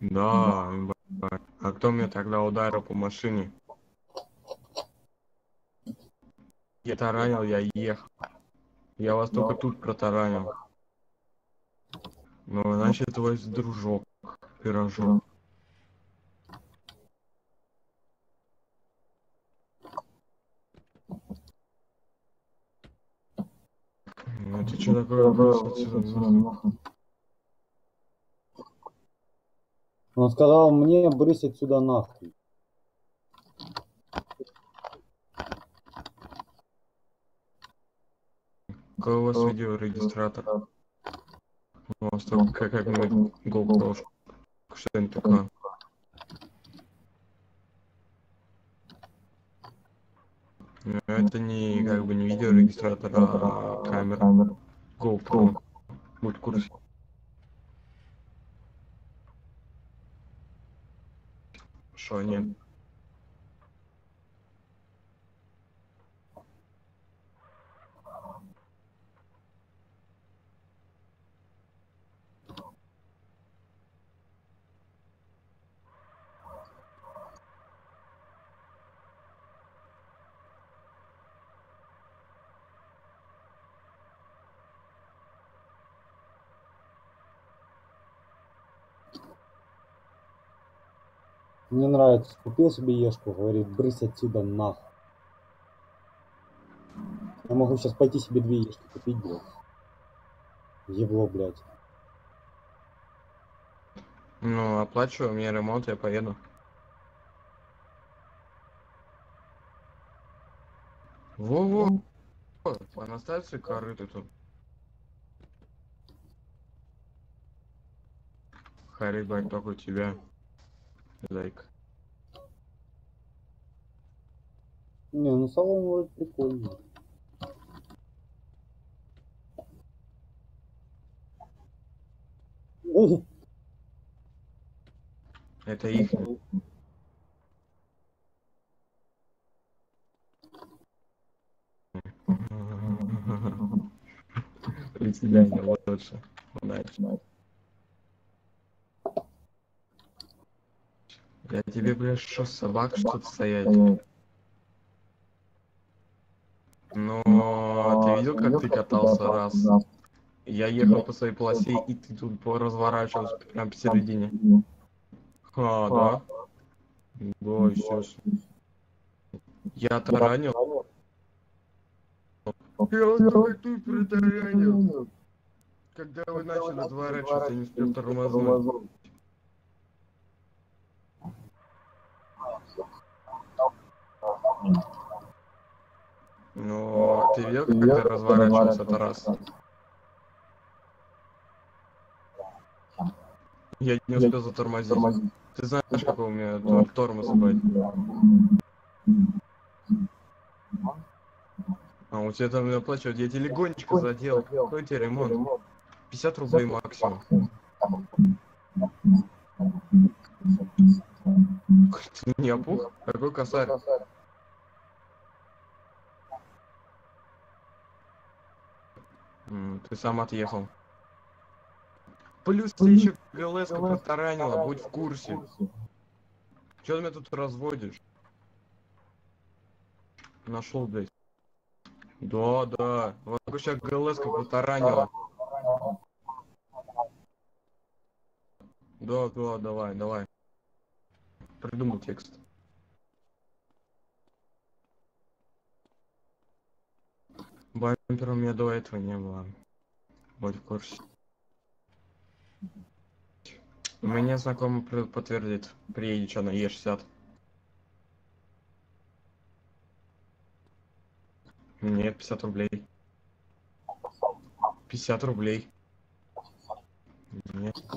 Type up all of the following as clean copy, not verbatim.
Да, ебать. А кто мне тогда ударил по машине? Я таранил, я ехал. Я вас только тут протаранил. Ну, значит, твой дружок, пирожок. Ну, это что такое, брось отсюда, нахуй. Он сказал мне брысь отсюда нахуй. Какой у вас видеорегистратор? У вас только как-нибудь GoPro, что-нибудь такое. Ну, это не как бы не видеорегистратор, а камера. GoPro. Будь в курсе. Что нет? Мне нравится. Купил себе ешку, говорит, брысь отсюда нахуй. Я могу сейчас пойти себе 2 ешки купить, блядь. Ебло, блядь. Ну, оплачиваю, мне ремонт, я поеду. Во-во! Понаставь свои корыты тут. Хари, бать, только у тебя. Зайка. Не, ну салон вроде прикольный. Это их. У тебя не лучше. Удачи. Я тебе, блядь, что, собак что-то стоять? Но ты видел, как ты катался раз? Я ехал по своей полосе, и ты тут разворачивался прям посередине. А, да? Да, естественно. Я таранил. Я вот только тут протаранил. Когда вы начали разворачиваться, я не успел тормознуть. Но ты видел, как ты разворачивался, это раз. Я не успел затормозить. Ты знаешь, какой у меня тормоз, блядь. А у тебя там оплачивать, я тебе легонечко задел. Какой тебе ремонт? 50 рублей максимум. Ты не опух? Какой косарь? Ты сам отъехал. Плюс тебе еще ГЛС-ка протаранила, будь в курсе. Че ты меня тут разводишь? Нашел, блядь. Да, да. Вот сейчас ГЛС-ка протаранила. Да, да, давай, давай. Придумай текст. Бампера у меня до этого не было. Будь в курсе. У меня знакомый подтвердит. Приедет что на Е60. Нет, 50 рублей. 50 рублей. Нет.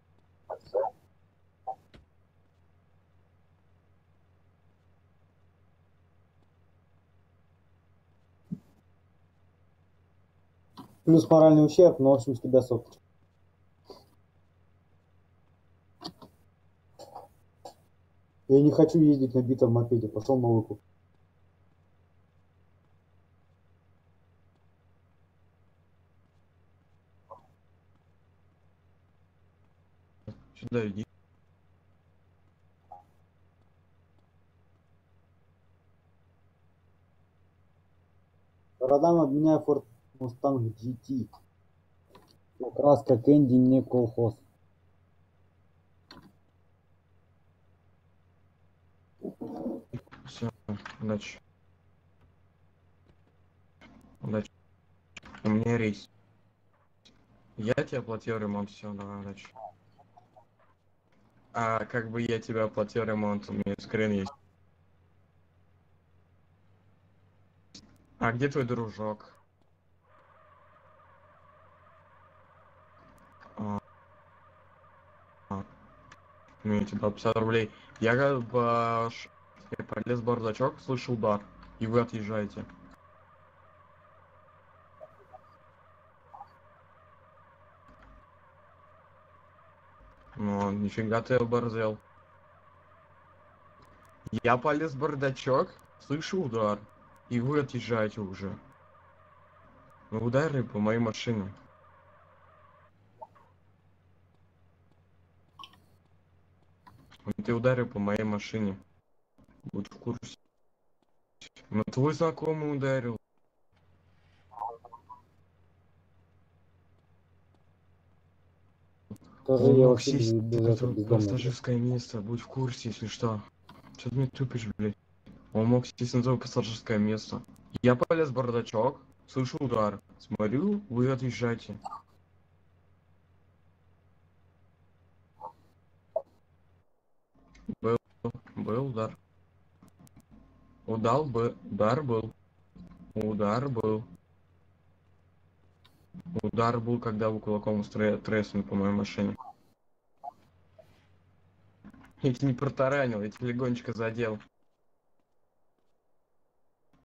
Плюс моральный ущерб, но в общем с тебя соточка. Я не хочу ездить на битом мопеде, пошел на выкуп. Сюда иди. Продам, обменяю Ford Mustang GT. Краска Кэнди, не колхоз. Все, удачи. Удачи. У меня рейс. Я тебе оплатил ремонт, все, давай, удачи. А как бы я тебе оплатил ремонт, у меня скрин есть. А где твой дружок? А, у меня типа 50 рублей. Я как бы я полез в бардачок, слышал удар, и вы отъезжаете. Ну, нифига ты оборзел. Я полез в бардачок, слышу удар, и вы отъезжаете уже. Ну, ударили по моей машине. Ты ударил по моей машине. Будь в курсе. Ну, твой знакомый ударил. Скажи, Он я мог вообще сесть без на этого твое бездомный. пассажирское место. Будь в курсе, если что. Что ты мне тупишь, блядь? Он мог сесть на твое пассажирское место. Я полез в бардачок, слышу удар. Смотрю, вы отъезжаете. Был удар. Удар был. Удар был. Удар был, когда вы кулаком треснули по моей машине. Я тебя не протаранил, я тебя легонечко задел.